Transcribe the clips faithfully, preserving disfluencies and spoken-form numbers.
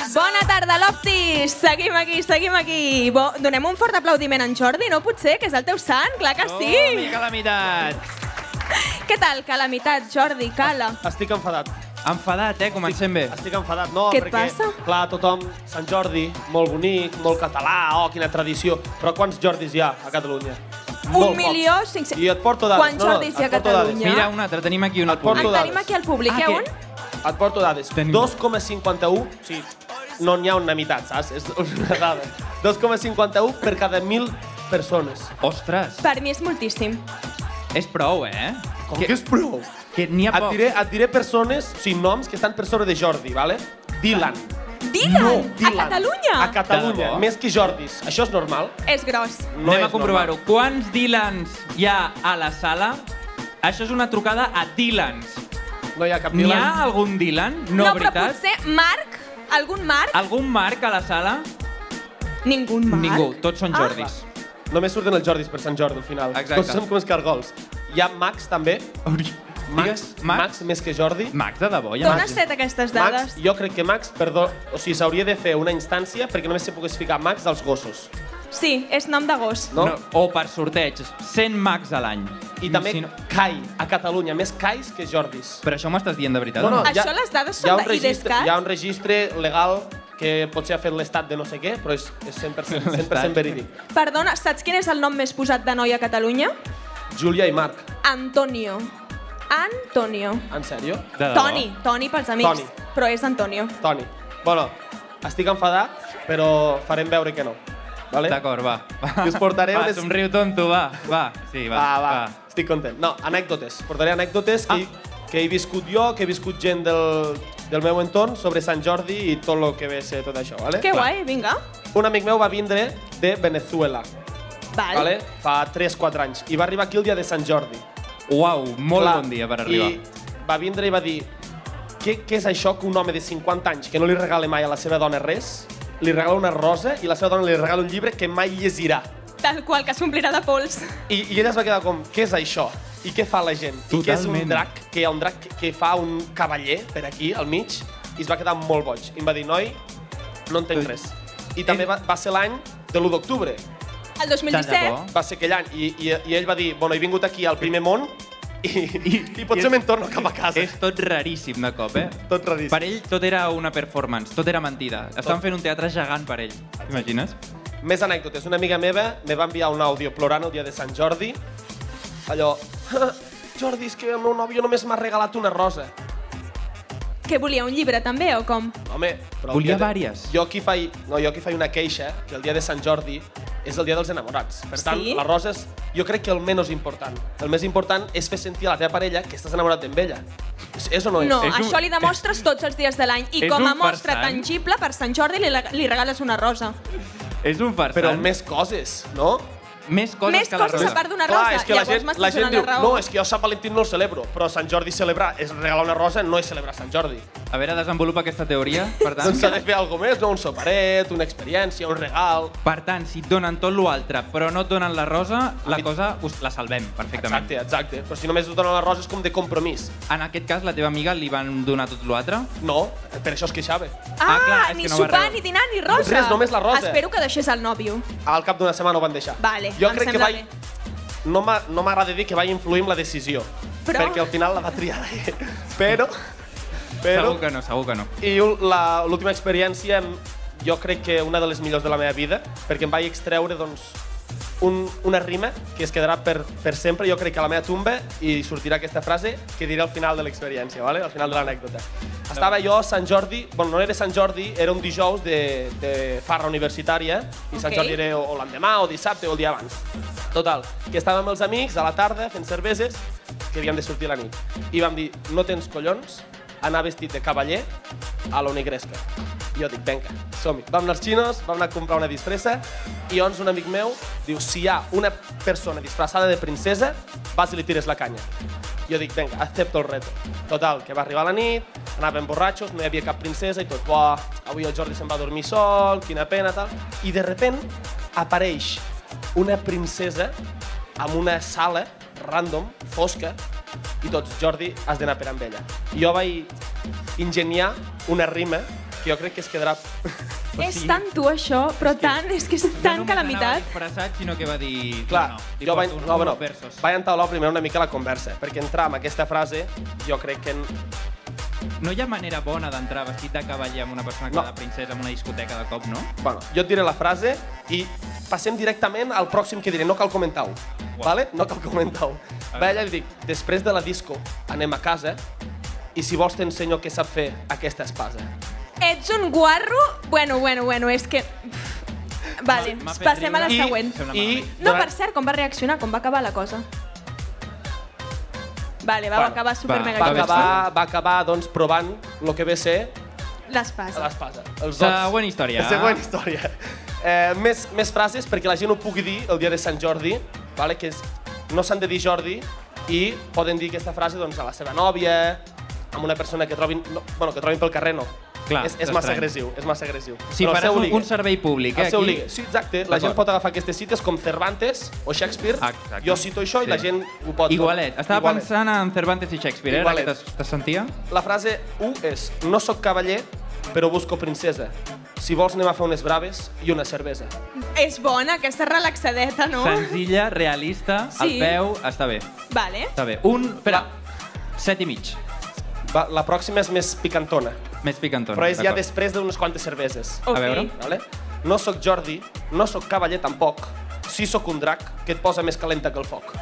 Bona tarda, Loftis! Seguim aquí, seguim aquí. Bo, donem un fort aplaudiment a en Jordi, no pot ser? Que és el teu sant, clar que sí! Oh, mi calamitat! Què tal, calamitat, Jordi, cala? Estic enfadat. Enfadat, eh? Comencem bé. Estic enfadat, no, Què et perquè, passa? clar, tothom, Sant Jordi, molt bonic, molt català, oh, quina tradició. Però quants Jordis hi ha a Catalunya? Un milió cinc-cents... I et porto dades. Quants Jordis hi ha a et porto dades. Catalunya? Mira, un altre, tenim aquí un al Et porto En públic. tenim aquí al públic, Ah, eh, què? un? Et porto dades. Tenim. dos coma cinquanta-u, o sigui, no n'hi ha una meitat, saps? És una dada. dos coma cinquanta-u per cada mil persones. Ostres, Per mi és moltíssim. és prou, eh? Com que, que és prou? Que n'hi ha Et poc. diré, et diré persones, o sigui, noms que estan per sobre de Jordi, vale? Dylan. Dylan? No, A Dylan. Catalunya? A Catalunya, De debò? més que Jordis. Això és normal? És gros. No Anem és a comprovar-ho. Quants Dylans hi ha a la sala? Això és una trucada a Dylans. Normal. No hi ha cap N'hi Dylan. ha algun Dylan? No, no, però veritat? potser Marc? Algun Marc? Algun Marc a la sala? Ningú Marc? Ningú, tots són Ah. Jordis. Només surten els Jordis per Sant Jordi, al final. Exacte. Tots som com els cargols. Hi ha Max, també. Max, Digues, Max, Max? més que Jordi. Max, de debò, hi ha D'on Max. has tret aquestes Max, dades? jo crec que Max, perdó, o sigui, s'hauria de fer una instància perquè només se pogués ficar Max dels gossos, Sí, és nom de gos. no? No, o per sorteig, cent Max a l'any. I també Si no- Kai, a Catalunya, més Kais que Jordis. Però això m'estàs dient de veritat? No, no, o Això hi ha- les dades hi ha són un de registre, IDESCAT? hi ha un registre legal que potser ha fet l'estat de no sé què, però és, és cent per cent, cent per cent L'estat. verídic. Perdona, saps quin és el nom més posat de noi a Catalunya? Júlia i Marc. Antonio. Antonio. En sèrio? De debò? Toni, Toni pels amics. Toni. Però és Antonio. Toni. Bueno, estic enfadat, però farem veure que no. Vale? D'acord, va. I us portaré va, unes- somriu tonto, va. Va, sí, va. Va, va, estic content. No, anècdotes. Portaré anècdotes que, Ah. que he viscut jo, que he viscut gent del, del meu entorn sobre Sant Jordi i tot el que ve a ser tot això, vale? Que guai, vinga. Un amic meu va vindre de Venezuela, Val. vale? Fa tres quatre anys, i va arribar aquí el dia de Sant Jordi. Uau, molt Clar, bon dia per arribar. I va vindre i va dir què, què és això que un home de cinquanta anys que no li regala mai a la seva dona res, li regala una rosa i la seva dona li regala un llibre que mai llegirà. Tal qual, que s'omplirà de pols. I, I ella es va quedar com, què és això? I què fa la gent? I què és un Totalment. drac? Que hi ha un drac que, que fa un cavaller per aquí, al mig, i es va quedar molt boig. I em va dir, noi, no entenc res. I també va, va ser l'any de l'u d'octubre. El dos mil Tant de disset, bo. Va ser aquell any. I, i, i ell va dir, bueno, he vingut aquí al primer món i, i, i potser i- me'n torno cap a casa. És tot raríssim de cop, eh? Tot raríssim. Per ell tot era una performance, tot era mentida. Estaven fent un teatre gegant per ell. T'imagines? Més anècdotes. Una amiga meva me va enviar un àudio plorant el dia de Sant Jordi. Allò, "Ah, Jordi, és que el meu nòvio només m'ha regalat una rosa. que volia un llibre també, o com? Home, però... Volia el dia de- vàries. Jo aquí, faig, no, jo aquí faig una queixa, que el dia de Sant Jordi és el dia dels enamorats. Per tant, Sí? les roses, jo crec que el menys important. El més important és fer sentir a la teva parella que estàs enamorat d'ella. És, és o no és? No, És un- això li demostres tots els dies de l'any. I És com a un mostra farsant. tangible, per Sant Jordi li, li regales una rosa. És un farsant. Però més coses, no? Més coses Més que la coses rosa. a part d'una Clar, rosa. és que la Llavors gent, la m'estàs gent donant diu, la raó. no, és que jo Sant Valentín no el celebro, però Sant Jordi celebrar és regalar una rosa, no és celebrar Sant Jordi. A veure, desenvolupa aquesta teoria, per tant. Doncs s'ha de fer alguna més, no? Un soparet, una experiència, un regal... Per tant, si et donen tot l'altre, però no et donen la rosa, la mi- cosa us la salvem perfectament. Exacte, exacte. Però si només us donen la rosa és com de compromís. En aquest cas, la teva amiga li van donar tot l'altre? No, per això es queixava. Ah, Ah, clar, és ni que no va sopar, rebre. ni dinar, ni rosa. Res, només la rosa. Espero que deixés el nòvio. Al cap d'una setmana ho van deixar. Vale, jo em crec que sembla vaig... bé. No m'ha- no m'agrada dir que vaig influir en la decisió, Però- perquè al final la va triar ell. Però... però Segur que no, segur que no. I un- la- l'última experiència, em- jo crec que una de les millors de la meva vida, perquè em vaig extreure doncs, un, una rima que es quedarà per, per sempre, jo crec que a la meva tumba, i sortirà aquesta frase que diré al final de l'experiència, vale? Al final de l'anècdota. Estava jo a Sant Jordi, bueno, no era Sant Jordi, era un dijous de, de farra universitària, i Sant Ok. Jordi era o, o l'endemà, o dissabte, o el dia abans. Total, que estàvem amb els amics a la tarda fent cerveses, que havíem de sortir a la nit. I vam dir, no tens collons anar vestit de cavaller a la Unigresca. I jo dic, vinga, som-hi. Vam anar als xinos, vam anar a comprar una disfressa, i llavors un amic meu diu, si hi ha una persona disfressada de princesa, vas i li tires la canya. Jo dic, vinga, accepto el reto. Total, que va arribar la nit, anàvem borratxos, no hi havia cap princesa, i tot, buah, avui el Jordi se'n va dormir sol, quina pena, tal. I de repent apareix una princesa amb una sala random, fosca, i tots, Jordi, has d'anar per amb ella. I jo vaig ingeniar una rima que jo crec que es quedarà... És tan tu, això, però tant, és que és tan calamitat. No només anava disfressat, sinó que va dir... Clar, no, no, jo vaig, no, bueno, versos. vaig entaular primer una mica la conversa, perquè entrar amb aquesta frase, jo crec que... No hi ha manera bona d'entrar vestit de cavaller amb una persona que No. va de princesa en una discoteca de cop, no? Bueno, jo et diré la frase i passem directament al pròxim que diré, no cal comentar-ho, vale? No cal comentar-ho. Va allà i li dic, després de la disco anem a casa i si vols t'ensenyo què sap fer aquesta espasa. Ets un guarro? Bueno, bueno, bueno, és que... Vale, M'ha fet passem a la riure. següent. Sembla I, malament. No, per cert, com va reaccionar, com va acabar la cosa? Vale, va, va Bueno, acabar super va, mega va bé, acabar, va acabar doncs, provant el que ve a ser l'espasa. l'espasa. Els dots. Següent història. Següent història. Eh, més, més frases perquè la gent ho pugui dir el dia de Sant Jordi, vale? Que és, no s'han de dir Jordi i poden dir aquesta frase doncs, a la seva nòvia, amb una persona que trobin, no, bueno, que trobin pel carrer, no. Clar, és, és massa estrany. agressiu, és massa agressiu. Si Però el faràs seu un, ligue. un servei públic, eh, El seu aquí... ligue. Sí, exacte. La gent D'acord. pot agafar aquestes cites com Cervantes o Shakespeare. Exacte. Jo cito això i Sí. la gent ho pot... Igualet. Estava Igualet. pensant en Cervantes i Shakespeare, eh? Igualet. Ara que te sentia. La frase u és no sóc cavaller, però busco princesa. Si vols anem a fer unes braves i una cervesa. És bona, aquesta relaxadeta, no? Senzilla, realista, Sí. al peu, està bé. Vale. Està bé. Un, espera, set i mig. Va, la pròxima és més picantona, Més picantona. però és ja d'acord. després d'unes quantes cerveses. Ok. A veure. Vale? No sóc Jordi, no sóc cavaller tampoc. Sí sóc un drac que et posa més calenta que el foc.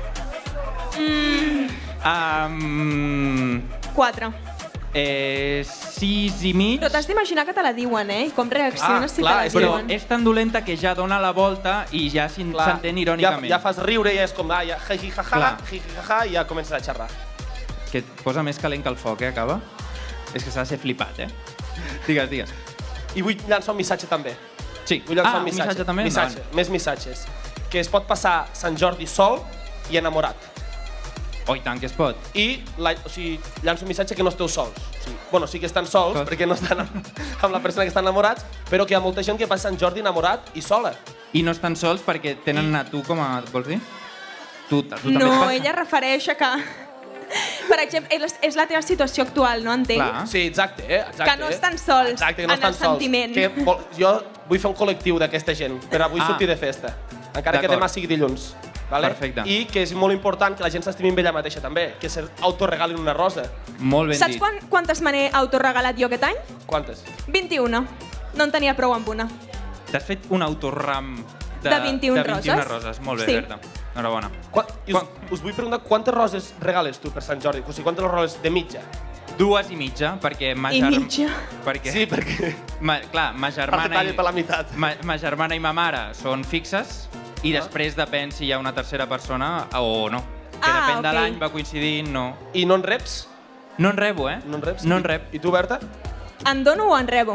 Um, Quatre. eh, sis i mig. Però t'has d'imaginar que te la diuen, eh? I com reacciones Ah, si clar, te la és- Però diuen. és tan dolenta que ja dona la volta i ja s'in- Clar, s'entén ja, irònicament. ja fas riure i és com, ah, ja, jiji, jaja, Clar. jiji, jaja, i ja comences a xerrar. Que et posa més calent que el foc, eh, acaba? És que s'ha de ser flipat, eh? Digues, digues. I vull llançar un missatge també. Sí. Vull llançar ah, un missatge. missatge també? Missatge, Endavant. més missatges. Que es pot passar Sant Jordi sol i enamorat. Oh, i tant que es pot. I la, o sigui, llanço un missatge que no esteu sols. O sigui, bueno, sí que estan sols, Sols. perquè no estan amb, amb la persona que estan enamorats, però que hi ha molta gent que passa Sant Jordi enamorat i sola. I no estan sols perquè tenen a tu com a... Vols dir? Tu, tu també et No, passa? ella refereix a que... Per exemple, és, és la teva situació actual, no entenc? Clar. Sí, exacte, eh? exacte. Que no estan sols exacte, que no en estan el sols. sentiment. Que vol, jo vull fer un col·lectiu d'aquesta gent, per avui Ah. sortir de festa. Encara que D'acord. demà sigui dilluns. Vale? Perfecte. I que és molt important que la gent s'estimi amb ella mateixa també, que s'autoregalin una rosa. Molt ben Saps dit. quan, quantes me n'he autoregalat jo aquest any? Quantes? vint-i-una. No en tenia prou amb una. T'has fet un autorram de, De vint-i-un de vint-i-una roses. roses. Molt bé, Sí. Berta. Enhorabona. Qua, i us, Quan- us vull preguntar quantes roses regales tu per Sant Jordi? O sigui, quantes roses de mitja? Dues i mitja, perquè ma I germ- mitja. Perquè, Sí, perquè... ma, clar, ma Per germana, talli i, per la meitat. ma, ma germana i ma mare són fixes i després depèn si hi ha una tercera persona o no. Que Ah, depèn de ok. l'any, va coincidint, no. I no en reps? No en rebo, eh? No en reps? No en I- rep. I tu, Berta? En dono o en rebo?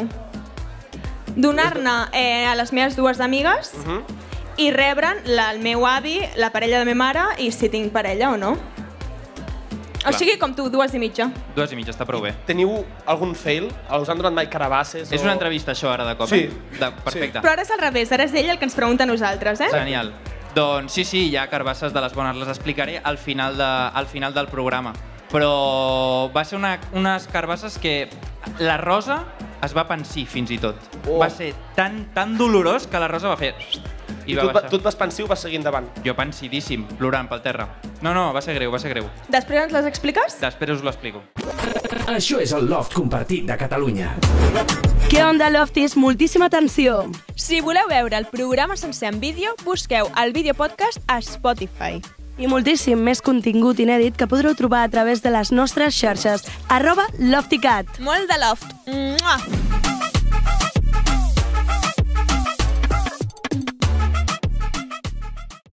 Donar-ne eh, a les meves dues amigues Uh -huh. i rebre'n la, el meu avi, la parella de la meva mare i si tinc parella o no. O Clar. sigui, com tu, dues i mitja. Dues i mitja, està prou bé. Teniu algun fail? Us han donat mai carabasses? És o... una entrevista, això, ara, de cop? Sí. eh? De, perfecte. Però ara és al revés, ara és ell el que ens pregunta a nosaltres, eh? Genial. Doncs sí, sí, hi ha carbasses de les bones, les explicaré al final, de, al final del programa. Però va ser una, unes carbasses que la Rosa es va pensir fins i tot. Oh. Va ser tan, tan dolorós que la Rosa va fer... I, I va tu, et va- baixar. tu et vas pensar i ho vas seguir endavant. Jo pensidíssim, plorant pel terra. No, no, va ser greu, va ser greu. Després ens les expliques? Després us l'explico. Això és el Loft compartit de Catalunya. Què onda, Lofties? Moltíssima atenció! Si voleu veure el programa sencer en vídeo, busqueu el vídeo podcast a Spotify. I moltíssim més contingut inèdit que podreu trobar a través de les nostres xarxes. Arroba Loftycat. Molt de loft. Mua!